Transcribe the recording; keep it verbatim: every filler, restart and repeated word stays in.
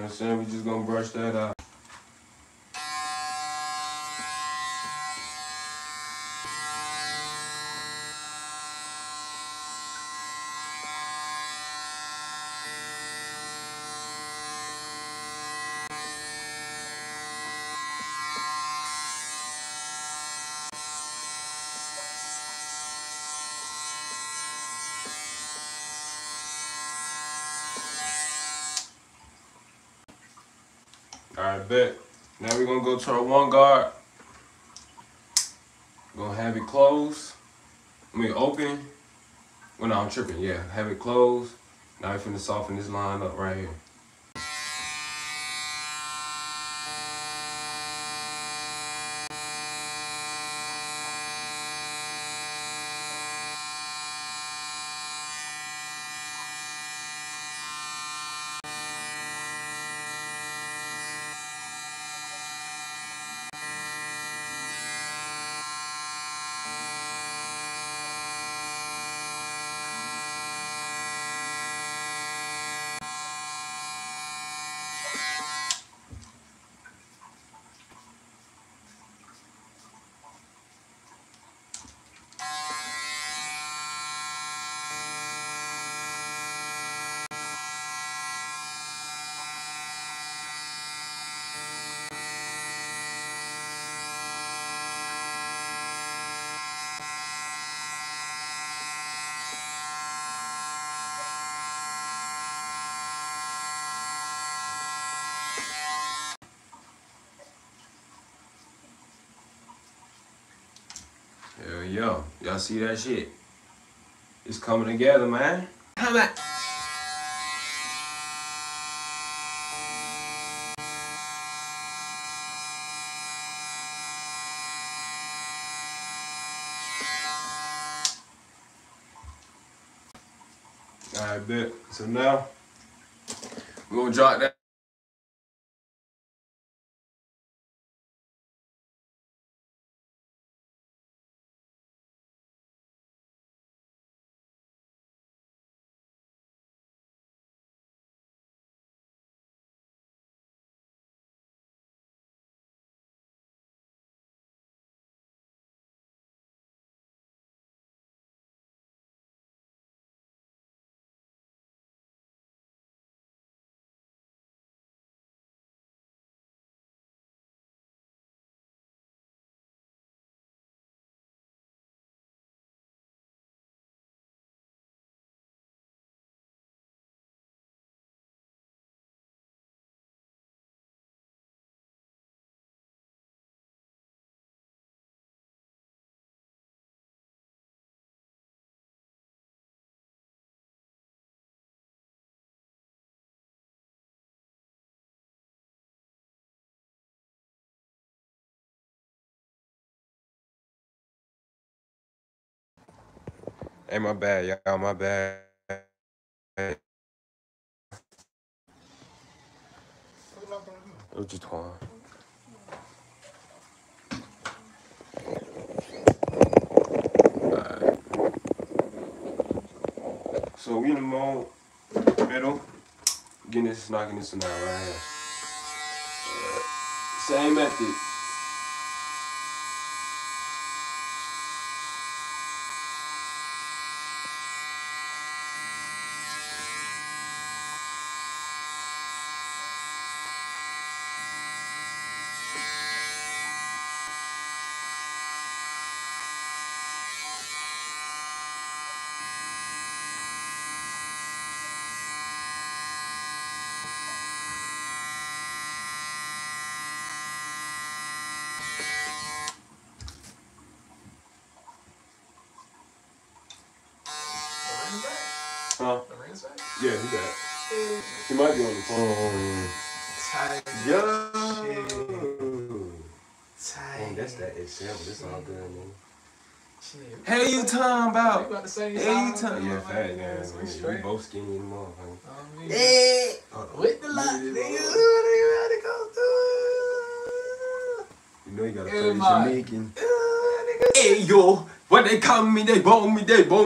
what I'm saying? We just gonna brush that out. Alright, bet. Now we're gonna go to our one guard. We're gonna have it closed. I mean open. Well, no, I'm tripping. Yeah, have it closed. Now we're finna soften this line up right here. Hell yo, y'all see that shit? It's coming together, man. Come on. Alright, bet. So now we're gonna drop that. Hey, my bad, y'all, my bad. What you doing? Alright. So we in the mode, middle, getting this, knocking this one out right here. Uh, same method. Huh? Yeah, he back. He might be on the phone. Tight. Yo. Tight. That's that example. It's all good, man. Hey, you talking about? about the same hey, you talking? Yeah, fat, man. We, we both skinny and motherfucker. Oh, yeah. With the lot, nigga. You know you gotta play Jamaican. Hey, yo. What they call me, they bone me, they bone